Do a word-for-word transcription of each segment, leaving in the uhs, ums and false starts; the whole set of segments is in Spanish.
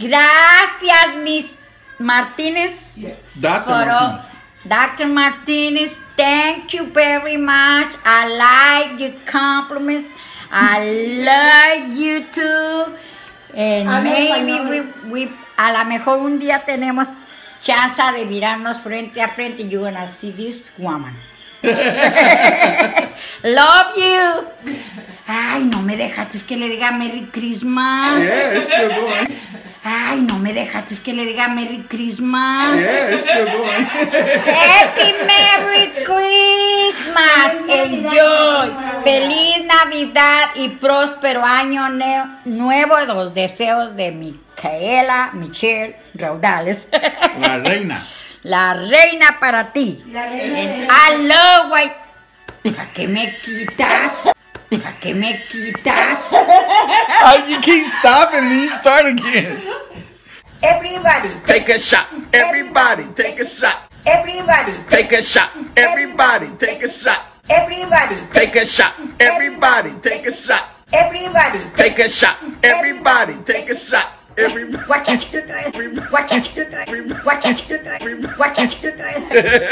Gracias, Miss Martinez. Yeah. Doctor For all- Martinez. Doctor Martinez, thank you very much. I like your compliments. I like you too. And Habla maybe español. we, we, a lo mejor un día tenemos chance de mirarnos frente a frente. You're gonna see this woman. Love you. Ay, no me dejaste que le diga Merry Christmas. Yeah, it's still going. Ay, no me dejaste que le diga Merry Christmas. Yeah, it's still going. Happy Merry Christmas. Enjoy. Feliz Navidad y próspero año ne- nuevo. Los deseos de Micaela Michelle Raudales. La reina. La reina para ti. La reina. And I love white. ¿Para qué me quitas? ¿Para qué me quitas? Oh, you keep stopping and you start again. Everybody, Take a shot. Everybody, take a shot. everybody, Take a shot. Everybody, take a shot. everybody, Take a shot. Everybody, take a shot. everybody. Take a shot. Everybody, take a shot. Everybody. Watch it, you guys. Watch it, you guys. Watch it, you guys. Watch it, you guys.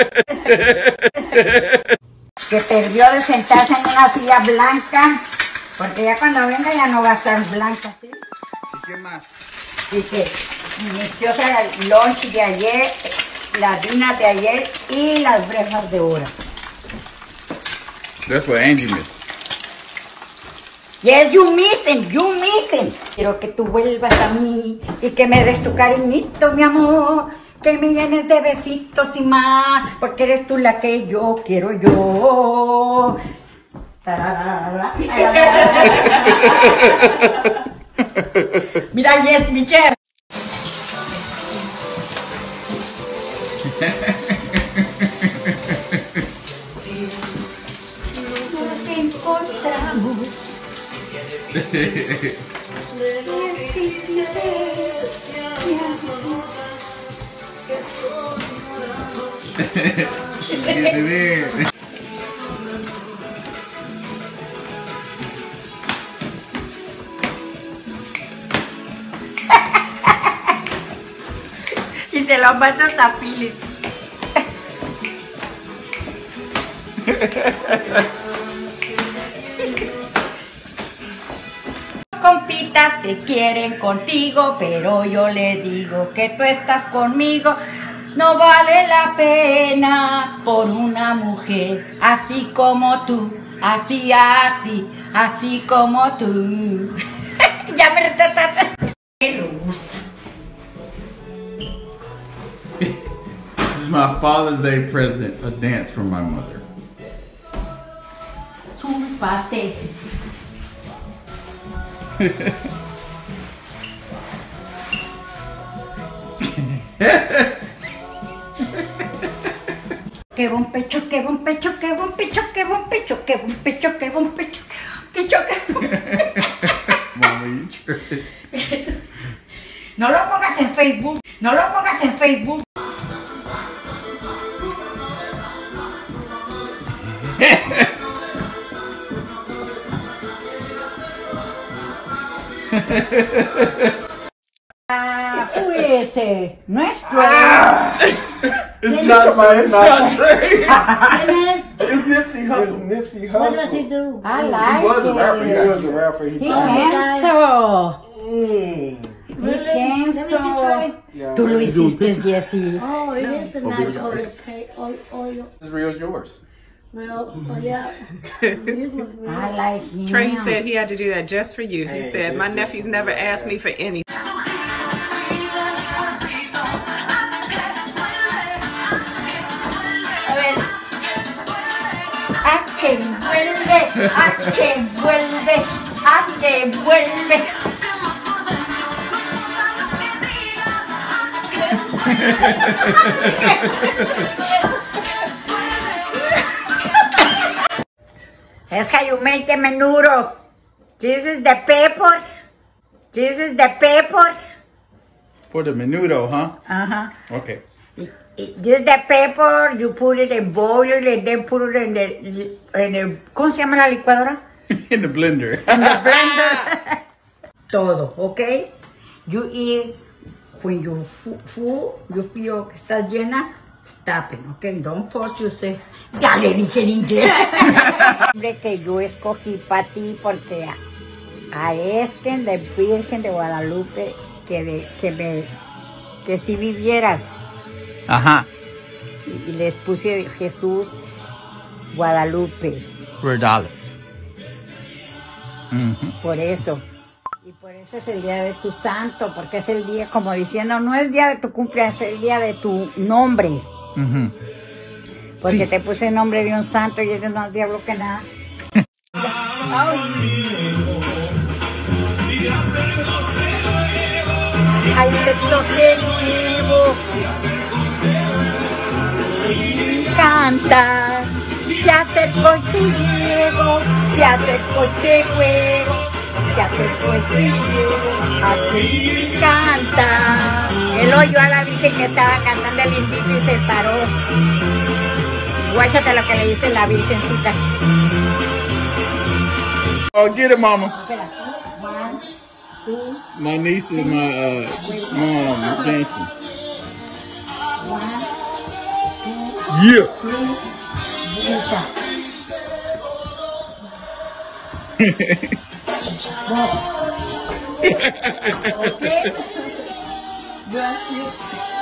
Que perdió de sentarse en una silla blanca, porque ya cuando venga ya no va a estar blanca, ¿sí? ¿Y qué más? Y que inició el lunch de ayer, las dinas de ayer y las brejas de oro. That's what Angie missed. Yes, you missing, you missing. Quiero que tú vuelvas a mí y que me des tu cariñito, mi amor. Que me llenes de besitos y más, porque eres tú la que yo quiero yo. Tararara. Mira, yes, Michelle. Nos encontramos. Yes, it is. Y se lo mandas a Philip. Compitas que quieren contigo, pero yo le digo que tú estás conmigo. No vale la pena por una mujer así como tú, así, así, así como tú. Ya me retrataste. Rosa. This is my Father's Day present, a dance from my mother. Es un pastel. Que buen pecho, que buen pecho, que buen pecho, que buen pecho, que buen pecho, que buen pecho, que pecho, que Mama, you tripping. No lo pongas en Facebook, no lo pongas en Facebook. Ah, cuídese, no es It's not my, it's not Dre. Dennis, It's Nipsey Hussle. It's Nipsey what does he Hussle. do? I He like was a rapper. He it. was a rapper. He He died. handsome. Mm. Really? Let me see, try. Yeah, Tú lo man. hiciste, Jessie. Oh, it is a Oh, nice big oil, one. okay, oil, oil. As real as yours. Well, oh yeah. This was real. I like him. Trey said he had to do that just for you. He Hey, said, my it's nephew's just- never asked me for anything. A ver. A que vuelve, a que vuelve, a que vuelve. That's how you make the menudo. This is the peppers. This is the peppers. For the menudo, huh? Uh-huh. Okay. This is the pepper. You put it in boil and then put it in the, in the ¿cómo se llama la licuadora? In the blender. In the blender. Todo, okay? You eat when you're full, you feel que estás llena, stop it, okay? Don't force yourself. Ya le dije en inglés. Hombre que yo escogí para ti porque a, a este de Virgen de Guadalupe que, de, que me que si vivieras. Ajá. Y, y les puse Jesús Guadalupe. Rodales. Mm-hmm. Por eso. Y por eso es el día de tu santo, porque es el día, como diciendo, no es el día de tu cumpleaños, es el día de tu nombre. Mm-hmm. Porque sí. te puse el nombre de un santo y eres más diablo que nada. Ay, acepto ser nuevo. Canta, se acercó su Diego, se acercó ese juego, se acercó ese Diego, así canta. Él oyó a la Virgen que estaba cantando el lindito y se paró. Guáchate lo que le dice la Virgencita. Oh, get it, mama. Espera, one, two, My niece and my uh, mom dancing. one, Yeah. two, grita. Okay? One, two.